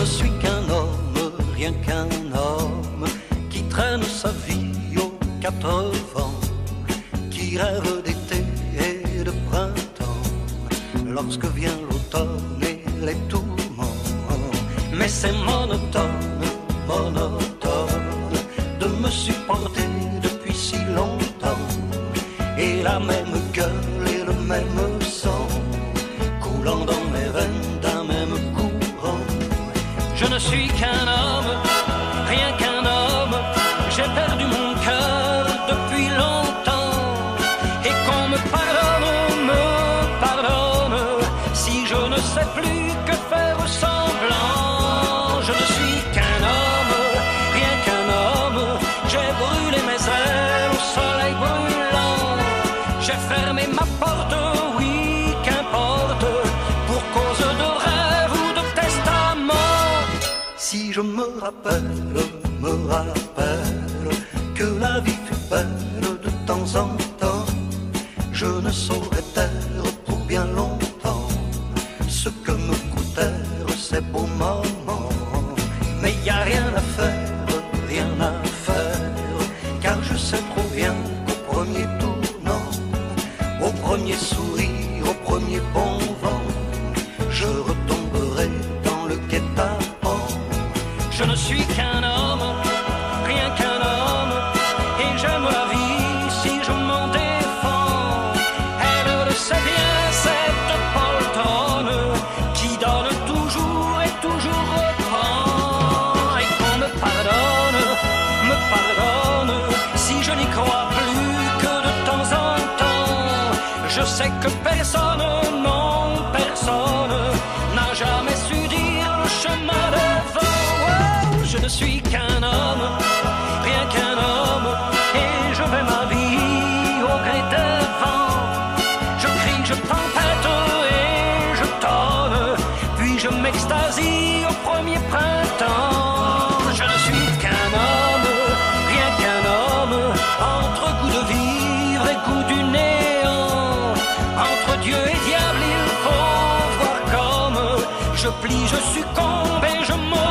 suis qu'un homme, rien qu'un homme, qui traîne sa vie aux quatre vents, qui rêve d'été et de printemps, lorsque vient l'automne et les tourments. Mais c'est monotone, monotone, de me supporter depuis si longtemps, et la même gueule et le même sang, coulant dans mes veines d'un même courant. Je ne suis qu'un homme, rien qu'un homme, j'ai perdu mon cœur depuis longtemps, et qu'on me pardonne, si je ne sais plus que faire semblant. Je ne suis qu'un homme, rien qu'un homme, j'ai brûlé mes ailes au soleil brûlant, j'ai fermé ma porte, oui, qu'importe, pour cause de rêve ou de testament. Si je me rappelle que la vie fut belle de temps en temps, je ne saurais taire pour bien longtemps ce que me coûtèrent ces beaux moments. Mais y a rien à faire, car je sais trop bien qu'au premier tournant, au premier sourire, au premier bon vent, je retomberai dans le guet-apens. Je ne suis qu'un homme, rien qu'un homme, et j'aime la vie si je m'en défends. Elle le sait bien, cette poltronne qui donne toujours et toujours reprend. Et qu'on me pardonne, si je n'y crois plus que de temps en temps. Je sais que personne, non personne, n'a jamais su dire le chemin devant. Je ne suis qu'un homme, rien qu'un homme, et je vais ma vie au gré des vents. Je crie, je tempête et je tonne, puis je m'extasie au premier printemps. Je ne suis qu'un homme, rien qu'un homme, entre goût de vivre et goût du néant. Entre Dieu et diable, il faut voir comme je plie, je succombe et je meurs.